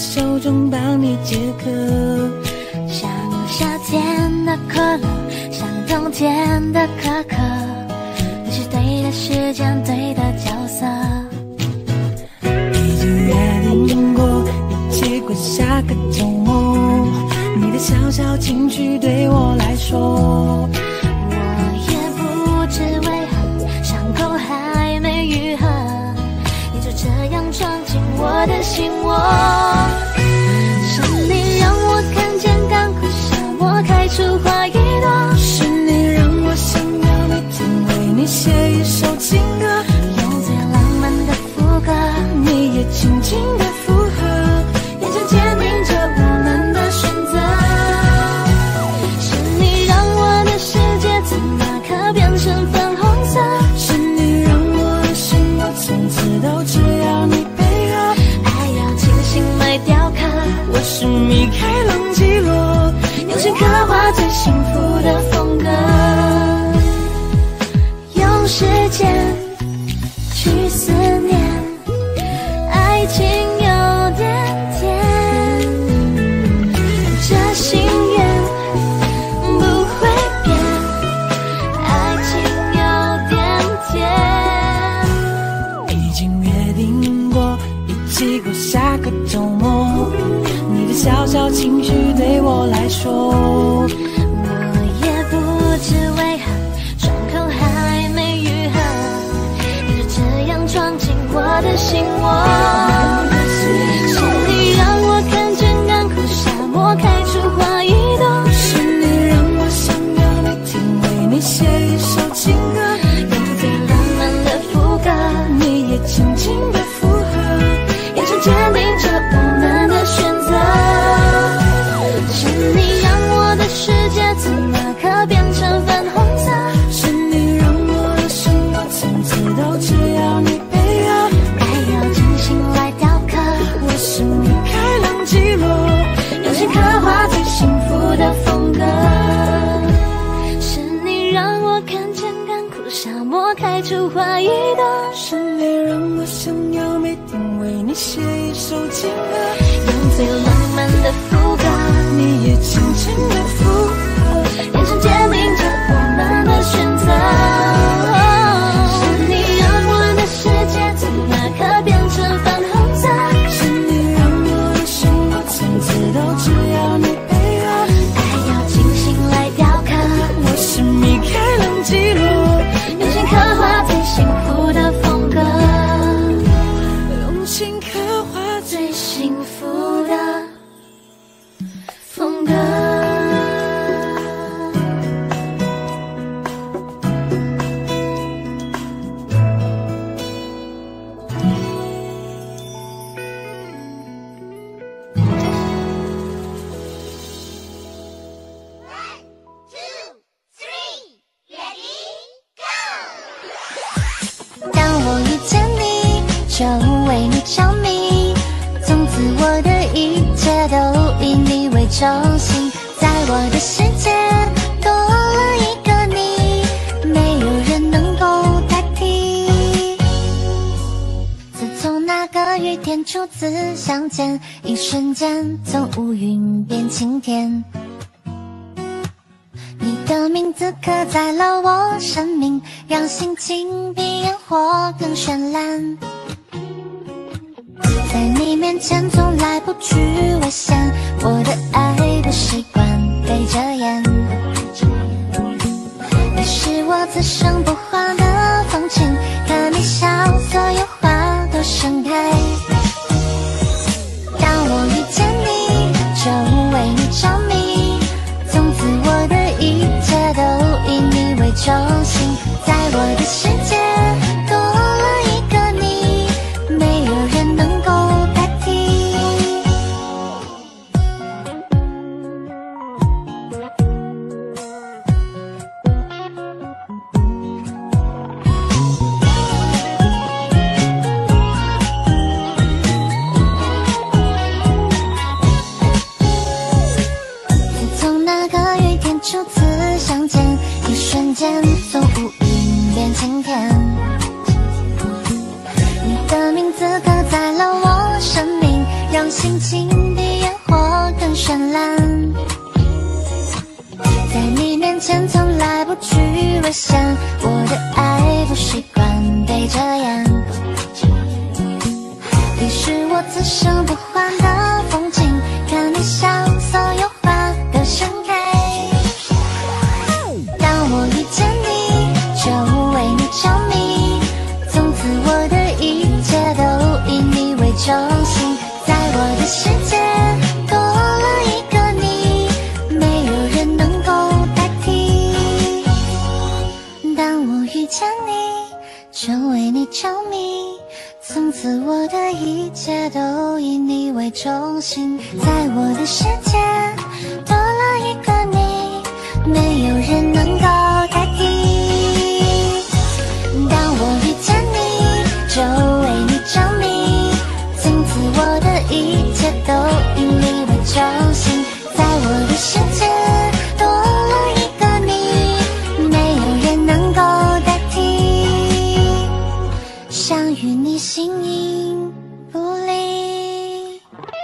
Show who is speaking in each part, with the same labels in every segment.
Speaker 1: 手中帮你解渴。
Speaker 2: 像夏天的可乐，像冬天的可可，你是对的时间，对的角色。
Speaker 1: 已经约定过，一起过下个周末。你的小小情绪对我来说，
Speaker 2: 我也不知为何，伤口还没愈合，你就这样闯进我的心窝。是你让我看见干枯沙漠开出花一朵，
Speaker 1: 是你让我想要每天为你写一首情歌，
Speaker 2: 用最浪漫的副歌，
Speaker 1: 你也轻轻的附和，眼神坚定着我们的选择。
Speaker 2: 是你让我的世界从那刻变成粉红色，
Speaker 1: 是你让我的生活从此都只要你配合，
Speaker 2: 爱要精心来雕刻。
Speaker 1: 我是米开朗基罗，
Speaker 2: 用心刻画最幸福的风格，用时间去思念，爱情有点甜，这心愿不会变，爱情有点甜。
Speaker 1: 已经约定过一起过下个周末。你的小小情绪对我来说，
Speaker 2: 我也不知为何，伤口还没愈合，你就这样闯进我的心窝。是你让我看见干枯沙漠开出花一朵，
Speaker 1: 是你让我想要每天为你写一首情歌，
Speaker 2: 用最浪漫的副歌，
Speaker 1: 你也轻轻的附和，
Speaker 2: 眼神坚定着我们的选择。是你让我的世界从那刻变成粉红色，
Speaker 1: 是你让我的生活从此都只要你配合，
Speaker 2: 爱要精心来雕刻。
Speaker 1: 我是米开朗基罗，
Speaker 2: 用心刻画最幸福的风格。是你让我看见干枯沙漠开出花一朵，
Speaker 1: 是你让我想要每天为你写一首情歌，
Speaker 2: 用最浪漫的副歌，
Speaker 1: 你也轻轻的附和，
Speaker 2: 眼神坚定着我们的选择。是你让我的世界从那刻变成粉红色，
Speaker 1: 是你让我的生活从此都只要你配合，
Speaker 2: 爱要精心来雕刻。
Speaker 1: 我是米开朗基罗，
Speaker 2: 用心刻画最幸福的风格，
Speaker 1: 用心刻画
Speaker 2: 最幸福的风格。
Speaker 3: 当我遇见你，就为你着迷，从此我的一切都以你为中心，在我的世界多了一个你，没有人能够代替。自从那个雨天初次相见，一瞬间从乌云变晴天，你的名字刻在了我生命，让心情比烟火更绚烂。在你面前从来不去危险，我的爱不习惯被遮掩。你是我此生不换的风景，看你笑，所有花都盛开。当我遇见你，就为你着迷，从此我的一切都以你为中心，在我的世界多了一个你，没有人能够代替。自从那个雨天初次相见，一瞬间从乌云变晴天，你的名字刻在了我生命，让心情比烟火更绚烂。在你面前从来不去危险，我的爱不习惯被遮掩。你是我此生不换的风景，看你笑，所有花都盛开。当我遇见你，就为你着迷，从此我的一切都以你为中心。在我的世界多了一个你，没有人能够代替。当我遇见你，就为你着迷，从此我的一切都以你为中心。在我的世界多了一个你，没有人能够代替。当我遇见你，就为你着迷，从此我的一切都以你为中心。在我的世界多了一个你，没有人能够代替，想与你形影不离。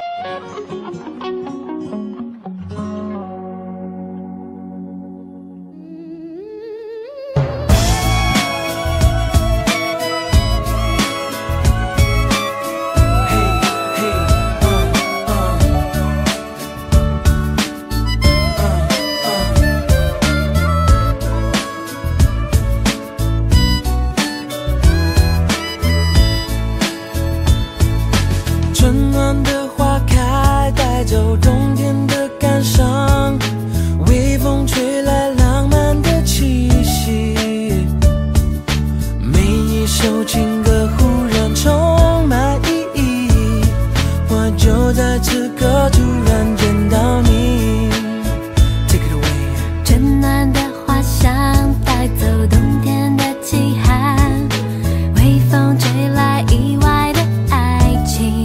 Speaker 1: 春暖的花开，带走冬天的感伤，微风吹来浪漫的气息，每一首情歌忽然充满意义，我就在此刻突然见到你。 Take it away。
Speaker 2: 春暖的花香带走冬天的凄寒，微风吹来意外的爱情，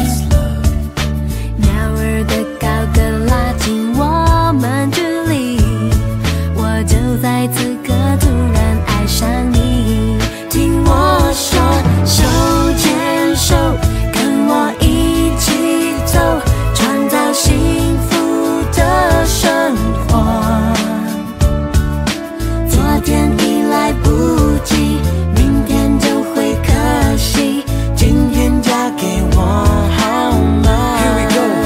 Speaker 2: 鸟儿的高歌拉近我们距离，我就在此刻突然爱上你。听我说，手牵手，跟我一起走，创造幸福的生活。昨天已来不及，明天就会可惜，今天嫁给我好吗？
Speaker 1: Here we go.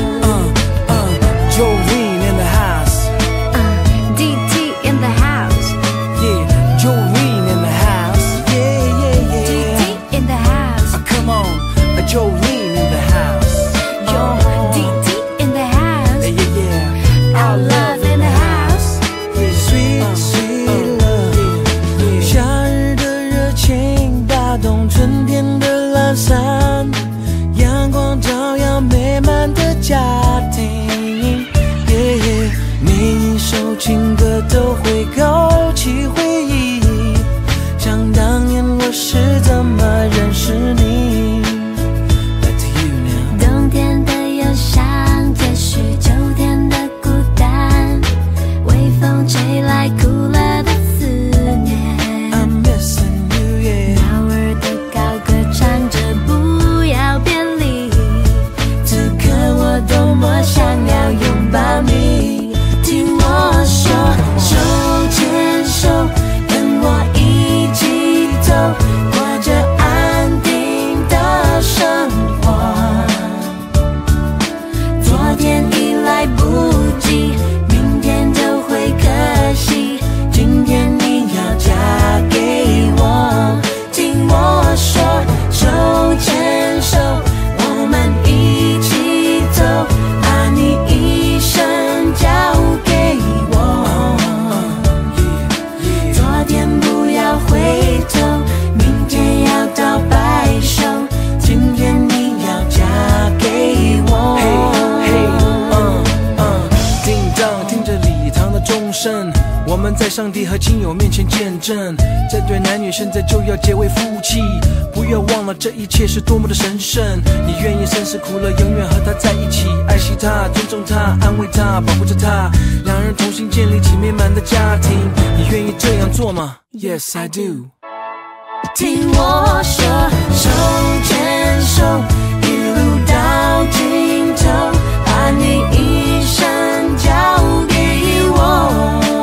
Speaker 1: Jolene in the house.
Speaker 2: DT in the house.
Speaker 1: Yeah, Jolene in the house. Yeah, yeah, yeah.
Speaker 2: DT in the house.
Speaker 1: Come on, Jolene in the house.
Speaker 2: Yo, DT in the house.
Speaker 1: Yeah, yeah.
Speaker 2: Our love in the house.
Speaker 1: Yeah, sweet, sweet love. 夏日的热情打动春天的懒散，阳光照耀美满的家庭。Yeah, yeah. 每一首情歌都会勾起回忆，想当年我是怎么认识你。Back to you now.
Speaker 2: 冬天的忧伤，也许秋天的孤单，微风吹来苦了的思念。
Speaker 1: I'm missing you, yeah.
Speaker 2: 鸟儿的高歌唱着不要别离，此刻我多么想要拥抱你。听我说，手牵手，跟我一起走，过着安定的生活。昨天已来不及，明天就会可惜，今天你要嫁给我。听我说，手牵手，我们一起走，把你一生交给我。昨天不要回头，明天要到白首，今天你要嫁给我。
Speaker 1: 叮当，听着礼堂的钟声，我们在上帝和亲友面前见证，这对男女现在就要结为夫妻。不要忘了这一切是多么的神圣，你愿意生死苦乐永远和他在一起，爱惜他，尊重他，安慰他，保护着他，两人同心建立起美满的家庭。你愿意这样做吗？ Yes, I do. 听我说，手牵手，一路到尽头，把你一生交给我。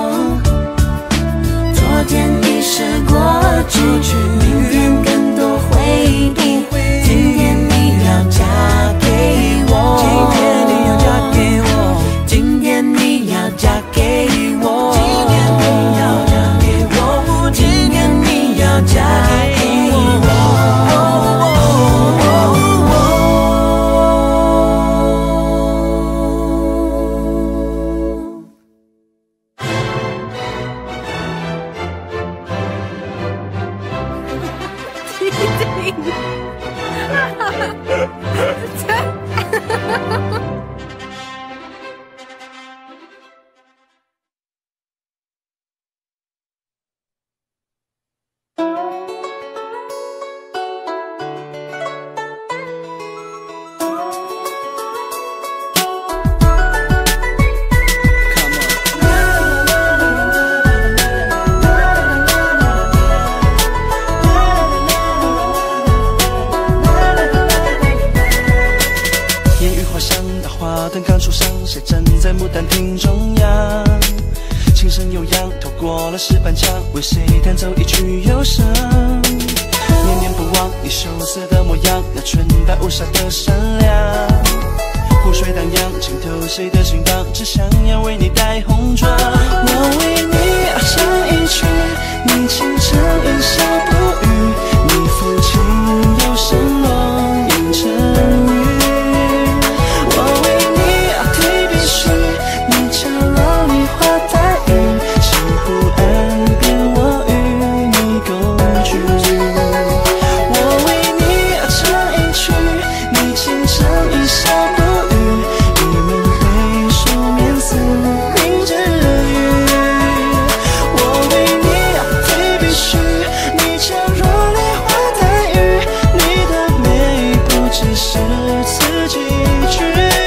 Speaker 1: 昨天已时过去，明天更多回忆。今天你要嫁给我，今天你要嫁给我，今天你要嫁给我，今天你要嫁给我，今天你要嫁给我。
Speaker 4: 石板墙为谁弹奏一曲忧伤？念念不忘你羞涩的模样，那纯白无瑕的善良。湖水荡漾，浸透谁的心房，只想要为你戴红妆。我为你而唱一曲，你轻唱一笑不语，你抚琴又声落音成语。我为你而提笔序，你敲落梨花带雨，西湖岸边我与你共聚。我为你而唱一曲，你轻唱一笑不语，你们回首面似明之语。我为你而提笔序，你敲落梨花带雨，你的美不只是此几句。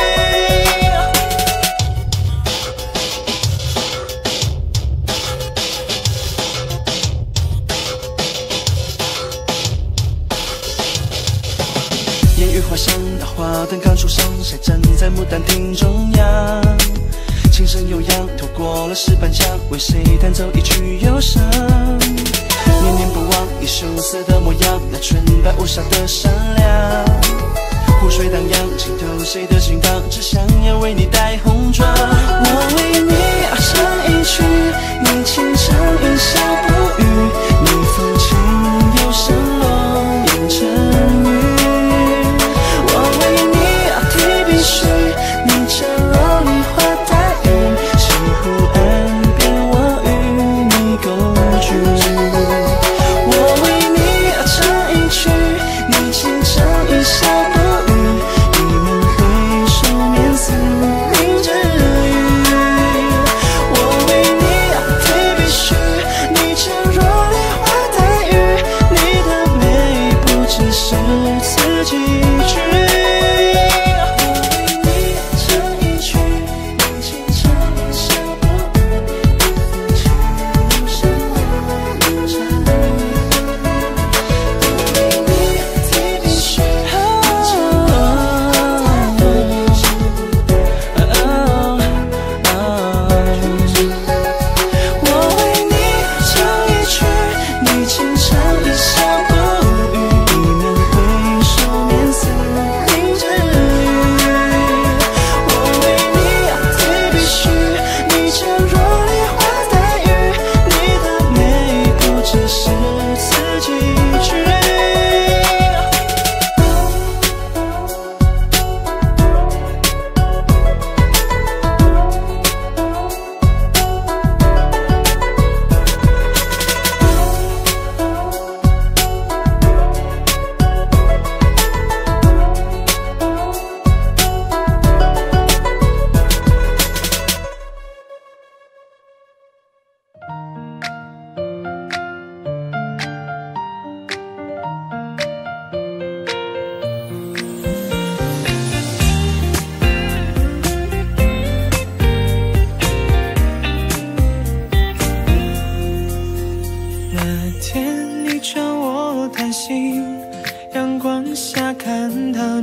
Speaker 4: 烟雨花香，那花灯刚初上，谁站在牡丹亭中央？琴声悠扬，透过了石板墙，为谁弹奏一曲忧伤？念念不忘你羞涩的模样，那纯白无瑕的善良。湖水荡漾，浸透谁的心房，只想要为你戴红妆。我为你而唱一曲，你轻唱一笑不语，你抚琴又声落音成语。我为你而提笔序，你敲落梨花带雨，西湖岸边我与你共聚。我为你而唱一曲，你轻唱一笑不语，你们回首面似明之语。我为你而提笔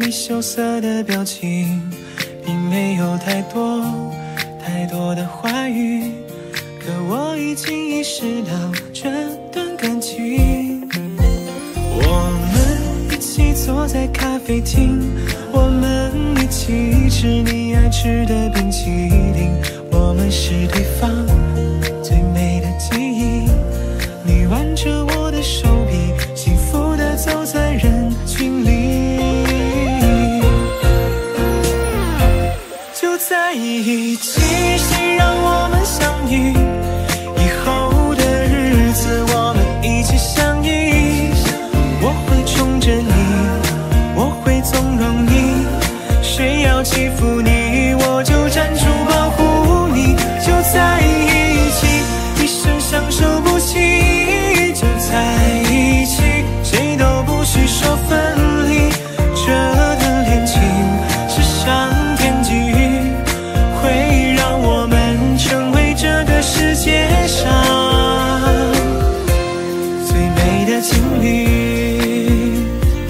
Speaker 1: 你羞涩的表情，并没有太多的话语，可我已经意识到这段感情。我们一起坐在咖啡厅，我们一起吃你爱吃的冰淇淋，我们是对方最美的记忆。你挽着我的手臂，幸福地走在人群里，就在一起。谁让我们相遇？以后的日子我们一起相依。我会宠着你，我会纵容你，谁要欺负你，我就站出保护你。就在一起，一生相守不弃。就在一起，谁都不许说分离。这段恋情是上天给予，会让我们成为这个世界上最美的情侣。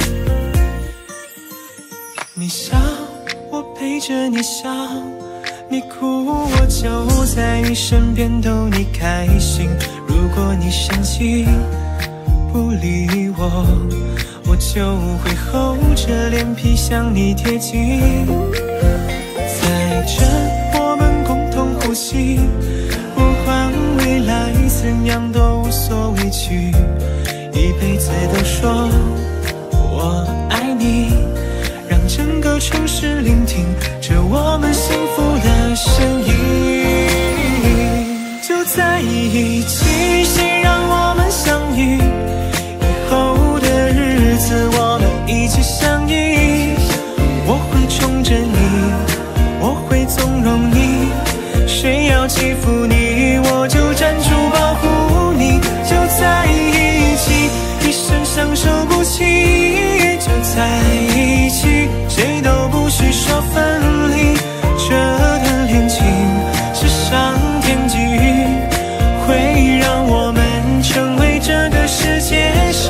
Speaker 1: 你笑，我陪着你笑，你哭，我就在你身边逗你开心。如果你生气不理我，我就会厚着脸皮向你贴近。在这我们共同呼吸，不管未来怎样都无所畏惧，一辈子都说我爱你，让整个城市聆听着我们幸福的声音。就在一起，谁让我们相遇？以后的日子我们一起相依。我会宠着你，我会纵容你，谁要欺负你，我就站出保护你。就在一起，一生相守不弃。就在一起，谁都不许说分离。这段恋情是上天给予，会让我们成为这个世界上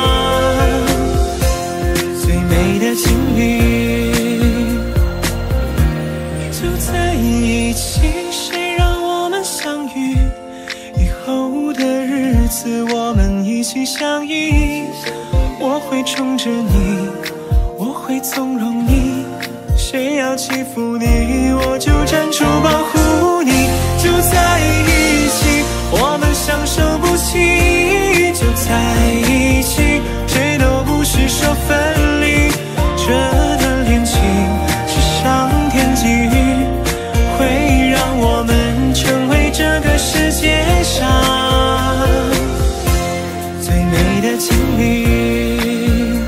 Speaker 1: 最美的情侣。就在一起，谁让我们相遇？以后的日子我们一起相依。我会宠着你，我会纵容你，谁要欺负你，我就站出保护你。就在一起，我们相守不弃。就在一起，谁都不许说分离。这段恋情是上天给予，会让我们成为这个世界上最美的情侣，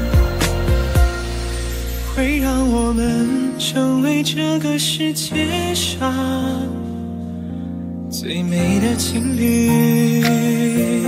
Speaker 1: 会让我们成为这个世界上最美的情侣。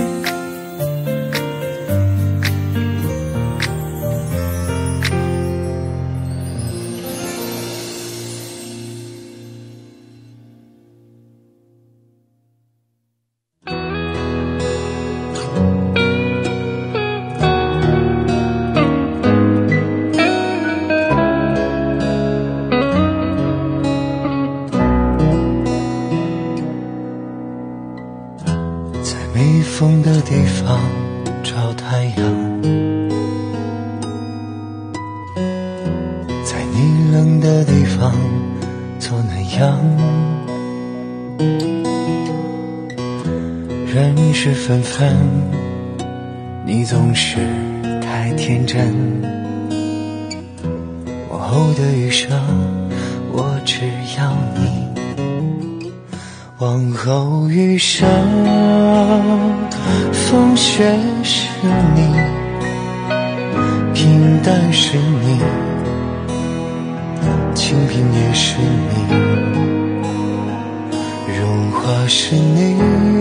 Speaker 5: 没风的地方找太阳，在你冷的地方做暖阳。人事纷纷，你总是太天真。往后的余生，我只要你。往后余生，风雪是你，平淡是你，清贫也是你，融化是你，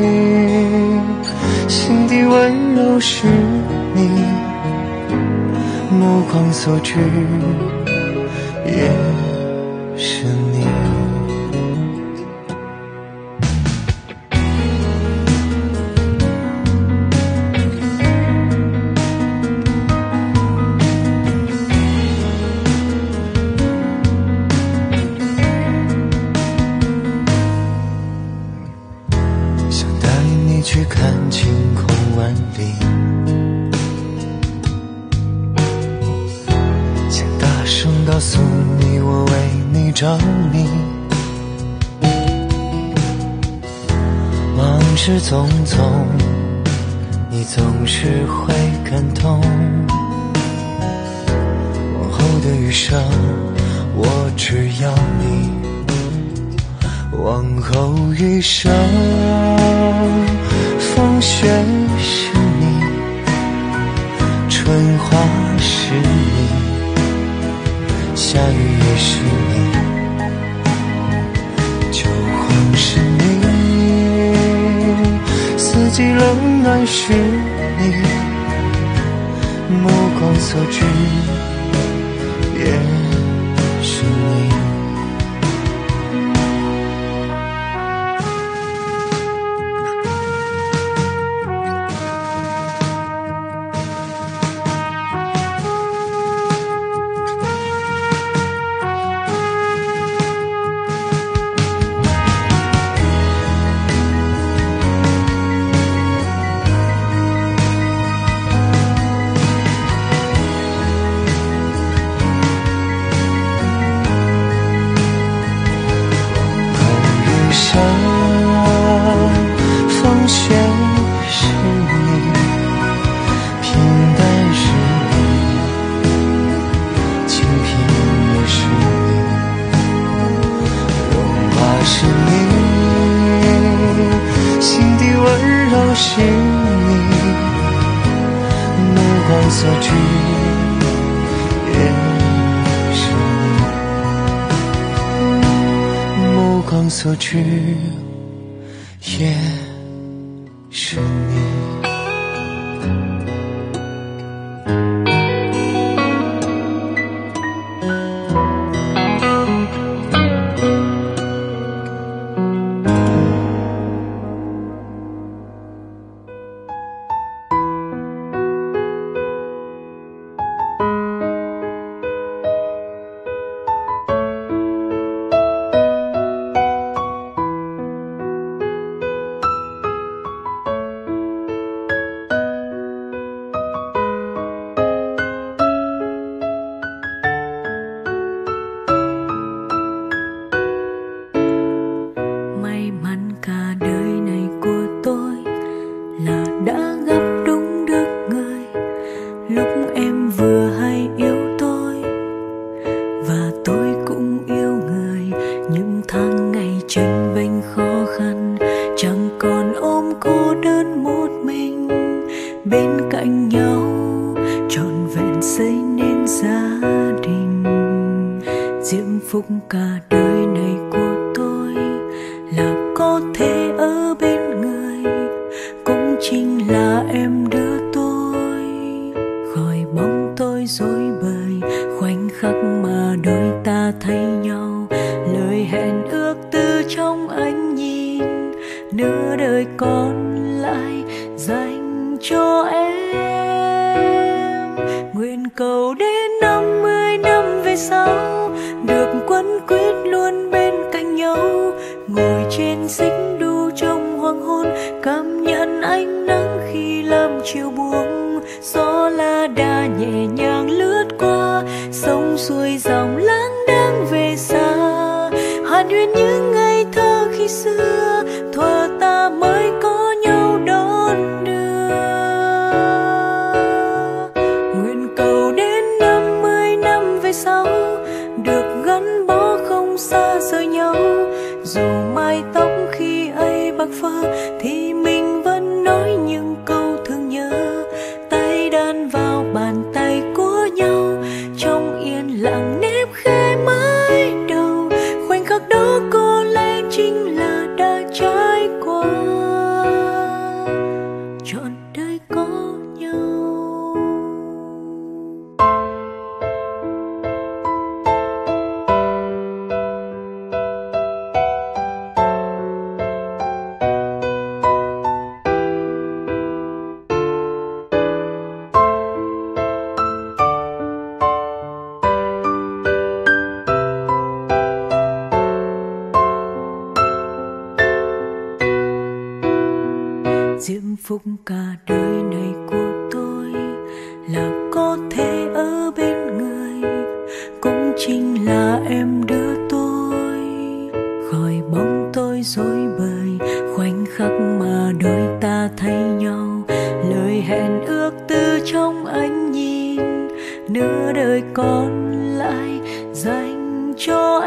Speaker 5: 心底温柔是你，目光所至也是你。 看晴空万里，想大声告诉你我为你着迷。往事匆匆，你总是会感动。往后的余生，我只要你。往后余生，风雪是你，春花是你，夏雨也是你，秋黄是你，四季冷暖是你，目光所至也是你。风雪是你，平淡是你，清贫也是你，荣华是你，心底温柔是你，目光所至也是你，目光所至也是你。
Speaker 1: phúc cả đời này của tôi là có thể ở bên người, cũng chính là em đưa tôi khỏi bóng tối rối bời. Khoảnh khắc mà đôi ta thấy nhau, lời hẹn ước từ trong ánh nhìn, nửa đời còn lại dành cho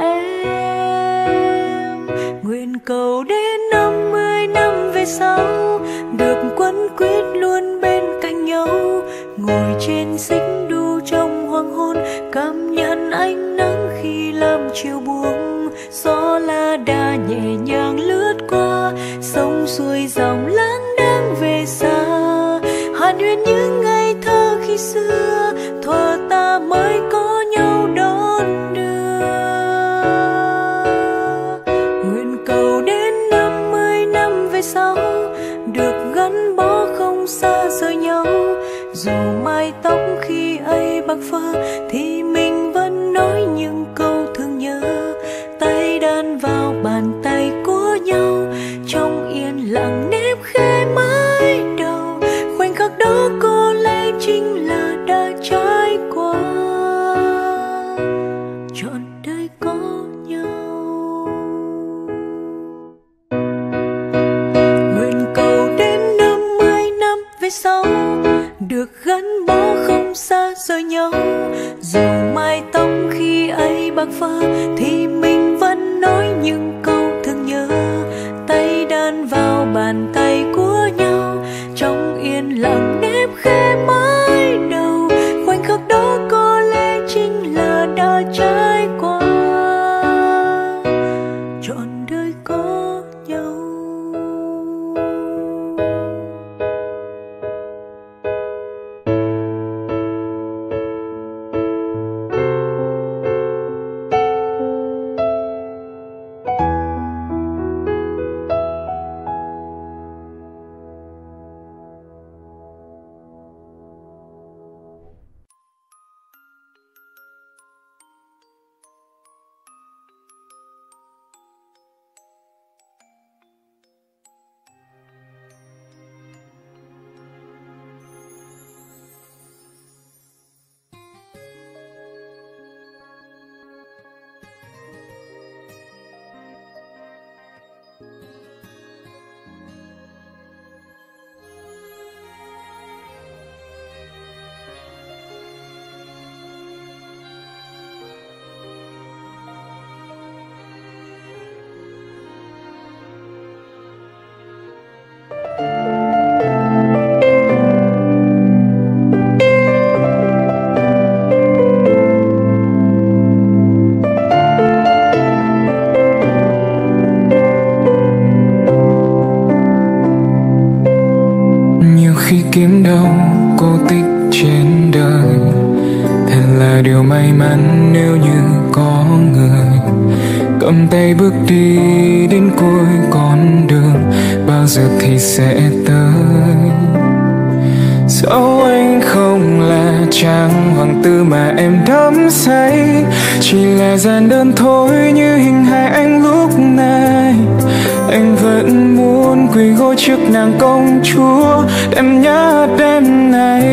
Speaker 1: em. Nguyện cầu đến 50 năm về sau được quấn quýt luôn bên cạnh nhau, ngồi trên xích đu trong hoàng hôn, cảm nhận ánh nắng khi làm chiều buông. Gió la đà nhẹ nhàng lướt qua, sông xuôi dòng lãng đang về xa. Hàn huyên những ngày thơ khi xưa, thuở ta mới có nhau đón đưa. Nguyện cầu đến 50 năm về sau được gắn bó không xa rời nhau, dù mái tóc khi ấy bạc phơ thì mình vẫn nói những câu thương nhớ. Tay đan vào bàn tay của nhau, trong yên lặng nếp khẽ mái đầu. Khoảnh khắc đó có lẽ chính là đã trải qua trọn đời có nhau. Nguyện cầu đến 50 năm về sau được gắn bó không xa rời nhau, dù mái tóc khi ấy bạc phơ thì mình vẫn nói những câu thương nhớ. Tay đan vào bàn tay của nhau, trong yên lặng nếp khẽ mái đầu. Khoảnh khắc đó có lẽ chính là đã trải qua trọn đời có nhau.
Speaker 6: Kiếm đâu cô tích trên đời, thật là điều may mắn nếu như có người cầm tay bước đi đến cuối con đường, bao giờ thì sẽ tới. Dẫu anh không là chàng hoàng tử mà em đắm say, chỉ là giản đơn thôi như hình hài anh lúc này. Anh vẫn muốn quỳ gối trước nàng công chúa đêm nhớ đêm này.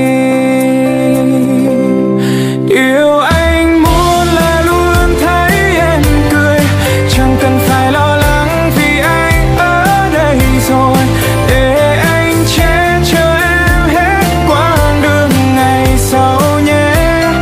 Speaker 6: Điều anh muốn là luôn thấy em cười, chẳng cần phải lo lắng vì anh ở đây rồi, để anh che chở em hết quãng đường ngày sau nhé.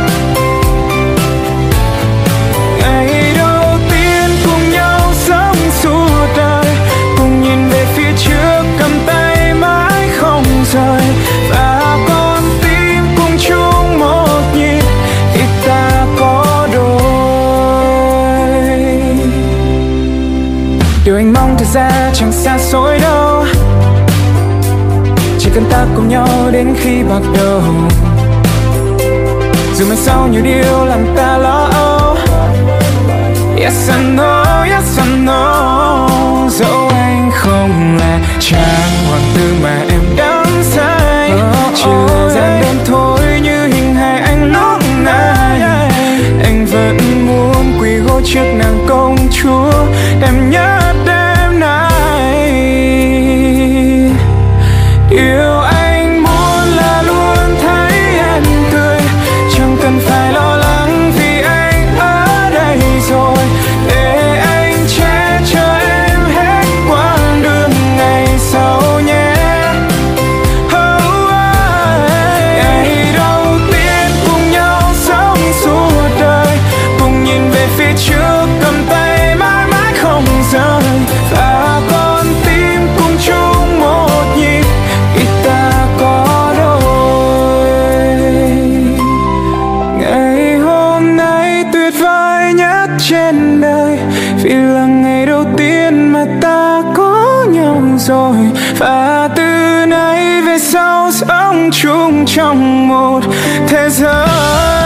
Speaker 6: Ngày đầu tiên cùng nhau sống suốt đời, cùng nhìn về phía trước cầm tay mãi không rời, và con tim cùng chung một nhịp khi ta có đôi. Điều anh mong thật ra chẳng xa xôi đâu, chỉ cần ta cùng nhau đến khi bạc đầu. Dù mai sau nhiều điều làm ta lo âu, yes I know, yes I know. Dẫu anh không là chàng hoàng tử mà em đắm say, chỉ là giản đơn thôi như hình hài anh lúc này. Anh vẫn muốn quỳ gối trước nàng công chúa đêm nhớ đêm nay. về sau sống chung trong một thế giới.